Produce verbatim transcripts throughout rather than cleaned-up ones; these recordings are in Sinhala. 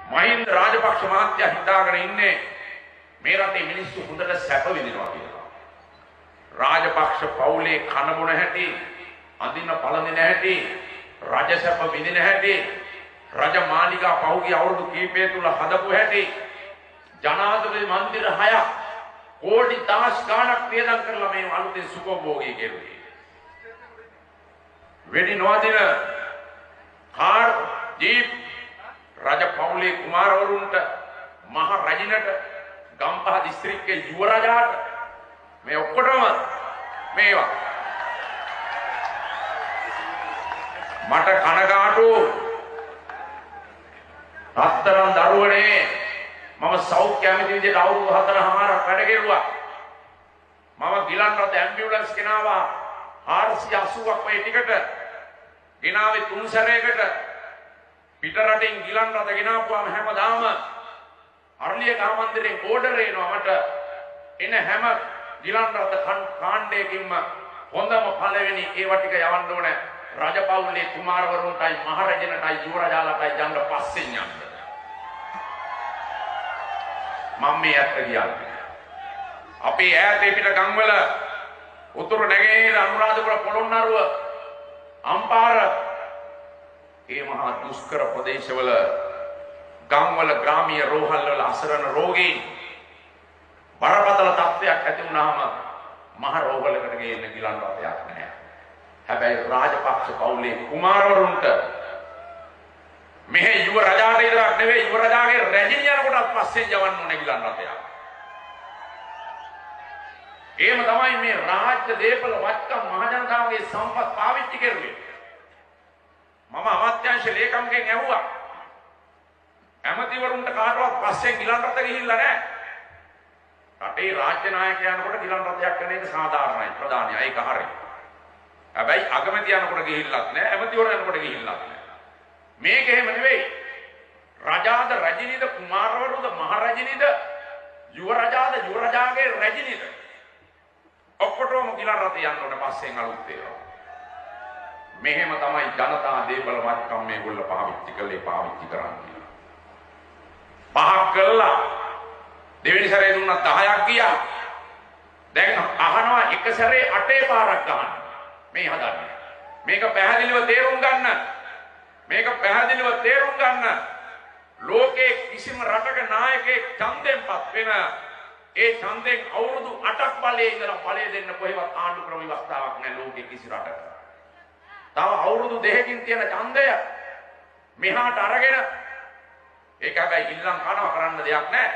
මහින්ද රාජපක්ෂ මහත්තයා හිතාගෙන ඉන්නේ මේ රටේ මිනිස්සු හොඳට සැප විඳිනවා කියලා. රාජපක්ෂ පවුලේ කන බොන හැටි, අඳින පළඳින හැටි, රජ සැප විඳින හැටි, රජ මාලිගා පහුගිය අවුරුදු කීපය තුල හදපු හැටි, ජනාධිපති මන්දිර හයක් කෝටි දහස් ගාණක් වියදම් කරලා මේ අලුතෙන් සුඛෝභෝගී කෙරුවේ. වෙඩි නොදින කාර් ජීප් රජ පවුලේ කුමාරවරුන්ට, මහ රජිනට, ගම්පහ දිස්ත්‍රික්කයේ යුව රජාට මේ ඔක්කොටම මේවා මට කනගාටු. රත්තරන් දරුවනේ මම සෞඛ්‍ය ඇමති විදිහට අවුරුදු හතරමාරක් වැඩ කෙරුවා. මම ගිලන් රථ ඇම්බියුලන්ස් ගෙනාවා හාරසිය අසූවක් ඔය ටිකට. ගෙනාවේ තුන් සැරයකට. පිට රටින් ගිලන් රථ ගෙනාවුවාම හැමදාම අරලිය ගාමන්දිරේ ඕඩර් එනවා මට. එන හැම ගිලන් රථ කාණ්ඩයකින්ම හොඳම පළවෙනි ඒවා ටික යවන්න ඕනේ රජපෞලේ කුමාරවරුන්ටයි, මහරජනටයි, යුව රජාලටයි යන්න පස්සෙන් යන්න. මම මේ ඇත්ත කියන්නේ. අපේ ඈතේ පිට ගම්වල උතුරු නැගෙනහිර අනුරාධපුර පොළොන්නරුව අම්පාර ඒ මහා දුෂ්කර ප්‍රදේශවල ගම්වල ග්‍රාමීය රෝහල් වල අසරණ රෝගීන් බරපතල තත්ත්වයක් ඇති වුණාම මහ රෝහලකට ගෙන්න ගිලන් රථයක් නැහැ. හැබැයි රාජපක්ෂ පවුලේ කුමාරවරුන්ට මෙහෙ යුව රජාට විතරක් නෙවෙයි, යුව රජාගේ රැජින යනකොටත් පස්සෙන් යවන්න ඕනේ ගිලන් රථයක්. එහෙම තමයි මේ රාජ්‍ය දේපල වත්කම් මහජනතාවගේ සම්පත් පාවිච්චි කරුවේ. මම අමාත්‍යාංශ ලේකම්ගෙන් ඇහුවා ඇමතිවරුන්ට කාටවත් පස්සෙන් ගිලන් රථ ගිහිල්ලා නැහැ. රටේ රාජ්‍ය නායකයන්ට ගිලන් රථයක් කරන එක සාධාරණයි, ප්‍රධානයි, ඒක හරි. හැබැයි අගමැති යනකොට ගිහිල්ලත් නැහැ, ඇමතිවරු යනකොට ගිහිල්ලත් නැහැ. මේක එහෙම නෙවෙයි. රජාද රජිනිද, කුමාරවරුද මහරජිනිද, යුව රජාද යුව රජාගේ රජිනිද ඔක්කොටම ගිලන් රථ යන්න ඕනේ පස්සෙන් අලුත් ඒවා. මෙහෙම තමයි ජනතා දේපල වත්කම් මේගොල්ල පාවිච්චි කළේ, පාවිච්චි කරන්නේ. පහක් කළා දෙවෙනි සැරේ දුන්නා දහයක් ගියා. දැන් අහනවා එක සැරේ අටේ පාරක් ගන්න. මේ හදන්නේ. මේක පැහැදිලිව තේරුම් ගන්න. මේක පැහැදිලිව තේරුම් ගන්න. ලෝකේ කිසිම රටක නායකයෙක් ඡන්දෙන්පත් වෙන ඒ ඡන්දෙන් අවුරුදු අටක් බලයේ ඉඳලා බලය දෙන්න කොහෙවත් ආණ්ඩු ක්‍රම ව්‍යවස්ථාවක් නැහැ ලෝකේ කිසි රටක. තව අවුරුදු දෙකකින් තියෙන ඡන්දය මෙහාට අරගෙන ඒක හැබැයි ඉල්ලම් කනවා කරන්න දෙයක් නැහැ.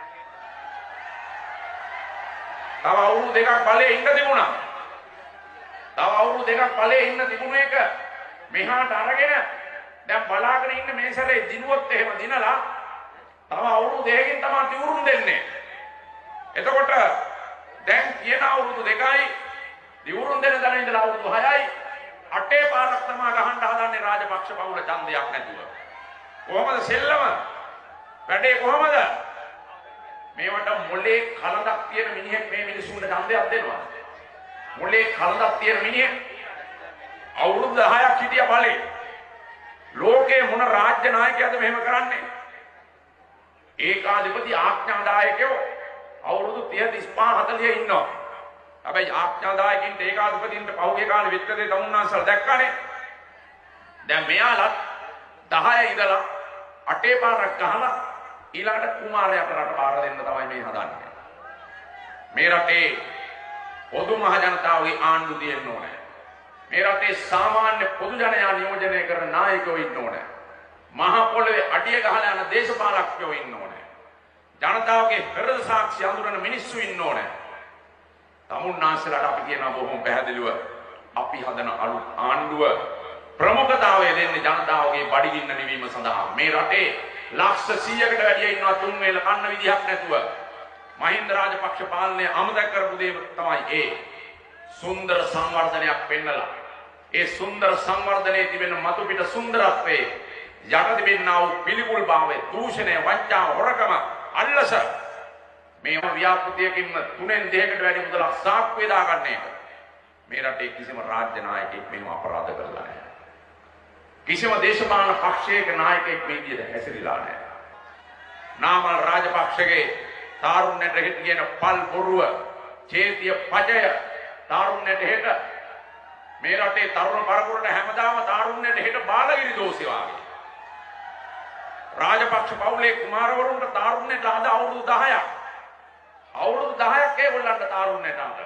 තව අවුරුදු දෙකක් බලයේ ඉන්න තිබුණා. තව අවුරුදු දෙකක් බලයේ ඉන්න තිබුණ එක මෙහාට අරගෙන දැන් බලාගෙන ඉන්න මේ සැරේ දිනුවොත් එහෙම දිනලා තව අවුරුදු දෙකකින් තමයි තිවුරුම් දෙන්නේ. එතකොට දැන් කියන අවුරුදු දෙකයි තිවුරුම් දෙන දන ඉඳලා අවුරුදු හයයි අටේ පාරක් තමයි ගහන්න හදන්නේ රාජපක්ෂ පවුල ඡන්දයක් නැතුව. කොහමද සෙල්ලම? වැඩේ කොහමද? මේවට මොලේ කලඳක් තියෙන මිනිහෙක් මේ මිනිසුන්ට ඡන්දයක් දෙනවා. මොලේ කලඳක් තියෙන මිනිහෙක් අවුරුදු දහයක් හිටිය බලේ. ලෝකේ මොන රාජ්‍ය නායකයද මෙහෙම කරන්නේ? ඒකාධිපති ආඥාදායකයෝ අවුරුදු තිහ තිස් පහ හතලිය ඉන්නවා. හැබැයි ආඥාදායකින්ට ඒකාධිපතින්ට පහුගිය කාලේ විත්කදේ තමුන්නාන්සලා දැක්කනේ. දැන් මෙයාලත් දහය ඉඳලා අටේ පාරක් ගහලා ඊළඟට කුමාරයාට රට බාර දෙන්න තමයි මේ හදන්නේ. මේ රටේ පොදු මහ ජනතාවගේ ආණ්ඩු දෙන්න ඕනේ. මේ රටේ සාමාන්‍ය පොදු ජනයා නියෝජනය කරන නායකයෝ ඉන්න ඕනේ. මහ පොළවේ අඩිය ගහලා යන දේශපාලකයෝ ඉන්න ඕනේ. ජනතාවගේ හෘද සාක්ෂි අඳුරන මිනිස්සු ඉන්න ඕනේ. තමුන්නාන්සලාට අපි කියනවා බොහොම පැහැදිලිව අපි හදන අලුත් ආණ්ඩුව ප්‍රමුඛතාවය දෙන්නේ ජනතාවගේ බඩගින්න නිවීම සඳහා. මේ රටේ ලක්ෂ සීයකට වැඩිය ඉන්නවා තුන් වේල කන්න විදිහක් නැතුව. මහින්ද රාජපක්ෂ පාලනය අමතක කරපු දේ තමයි ඒ සුන්දර සංවර්ධනයක් පෙන්නලා. ඒ සුන්දර සංවර්ධනයේ තිබෙන මතු පිට සුන්දරත්වයේ යට තිබෙනා වූ පිළිකුල් භාවය, දූෂණය, වංචාව, හොරකම, අල්ලස මේ ව්‍යාපෘතියකින් තුනෙන් දෙකකට වැඩි මුදලක් සාක්කු වේදා ගන්න එක. මේ රටේ කිසිම රාජ්‍ය නායකයෙක් මෙහෙම අපරාධ කරලා නැහැ. කිසිම දේශපාලන පක්ෂයක නායකයෙක් මේ විදිහට හැසිරෙලා නැහැ. නාමල් රාජපක්ෂගේ තාරුණ්‍යයට හිට කියන පල් බොරුව චේතිය පජය තාරුණ්‍යයට හිට මේ රටේ තරුණ පරපුරට හැමදාම තාරුණ්‍යයට හිට බාලගිරි දෝෂي වාගේ රාජපක්ෂ පවුලේ කුමාරවරුන්ට තාරුණ්‍යයට අද අවුරුදු දහයක් අවුරුදු දහයක් ඒගොල්ලන්ට තාරුණ්‍යයට අතර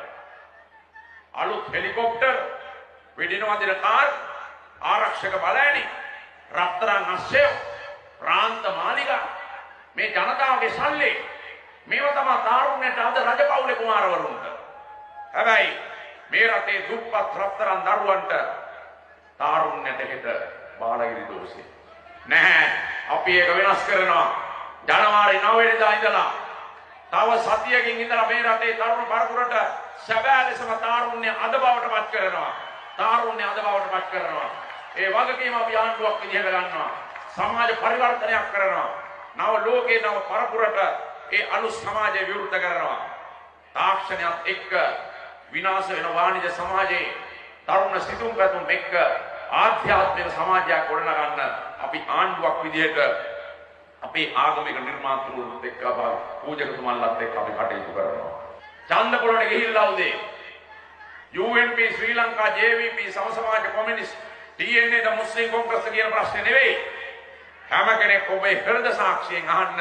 අලුත් හෙලිකොප්ටර් වෙඩිනවදින කාර් ආරක්ෂක බලෑණි රත්තරන් අස්සෙව් ප්‍රාන්ත මාලිගා මේ ජනතාවගේ සල්ලි මේව තමයි තාරුණ්‍යයට අද රජපෞලේ කුමාරවරුන්ට හැබැයි මේ රටේ දුප්පත් රත්තරන් දරුවන්ට තාරුණ්‍යයට හිට බාලගිරි දෝෂේ නැහැ අපි ඒක වෙනස් කරනවා ජනවාරි නව වෙනිදා ඉඳලා තව සතියකින් ඉඳලා මේ රටේ තරුණ පරපුරට සැබෑ ලෙසම තාරුණ්‍ය අද බවට පත් කරනවා තාරුණ්‍ය අද බවට පත් කරනවා ඒ වගකීම අපි ආණ්ඩුවක් විදිහට ගන්නවා සමාජ පරිවර්තනයක් කරනවා නව ලෝකේ නව පරපුරට ඒ අලුත් සමාජය විවෘත කරනවා තාක්ෂණයත් එක්ක විනාශ වෙන වාණිජ සමාජයේ තරුණ සිතුම් පැතුම් එක්ක ආධ්‍යාත්මික සමාජයක් ගොඩනගන්න අපි ආණ්ඩුවක් විදිහට අපේ ආගමික නිර්මාතෘවරුත් එක්ක පූජකතුමන්ලත් එක්ක අපි කටයුතු කරනවා ඡන්ද පොළට ගිහිල්ලා උදේ U N P Sri Lanka J V P සම සමාජ කොමියුනිස්ට් ටී එන් ඒ ද මුස්ලිම් කොංග්‍රස් කියන ප්‍රශ්නේ නෙවෙයි හැම කෙනෙක් ඔබේ හෘද සාක්ෂියෙන් අහන්න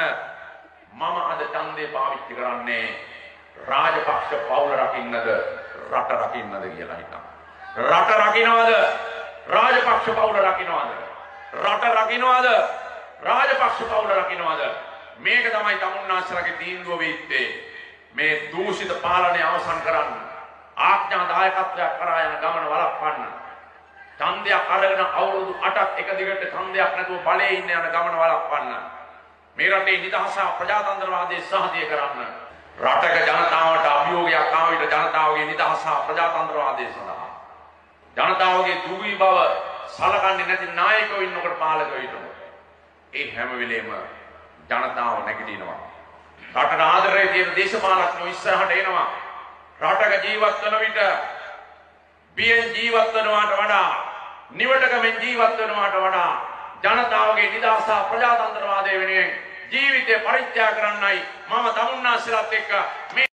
මම අද ඡන්දේ පාවිච්චි කරන්නේ රාජපක්ෂ පවුල රකින්නද රට රකින්නද කියලා හිතන්න රට රකින්නවද රාජපක්ෂ පවුල රකින්නවද රට රකින්නවද රාජපක්ෂ පවුල රකින්නවද මේක තමයි තමුන්නාන්සලාගේ තීන්දුව වෙන්නේ මේ දූෂිත පාලනය අවසන් කරන්න ආඥා දායකත්වයක් කරා යන ගමන වළක්වන්න ඡන්දයක් අරගෙන අවුරුදු අටක් එක දිගට ඡන්දයක් නැතුව බලයේ ඉන්න යන ගමන වළක්වන්න මේ රටේ නිදහස ප්‍රජාතන්ත්‍රවාදයේ සහතිය කරන්න රටක ජනතාවට අභියෝගයක් ආව විට ජනතාවගේ නිදහස ප්‍රජාතන්ත්‍රවාදයේ සඳහා ජනතාවගේ දුගී බව සලකන්නේ නැති නායකයෝ ඉන්නකොට පාලකයෝ ඉන්නකොට ඒ හැම වෙලේම ජනතාව නැගිටිනවා රටට ආදරේ තියෙන දේශපාලකයෝ ඉස්සරහට එනවා රටක ජීවත් වන විට බියෙන් ජීවත් වෙනවාට වඩා නිවටකමින් ජීවත් වෙනවාට වඩා ජනතාවගේ නිදහස ප්‍රජාතන්ත්‍රවාදය වෙනුවෙන් ජීවිතය පරිත්‍යාග කරන්නයි මම තමුන්නාන්සලාත් එක්ක මේ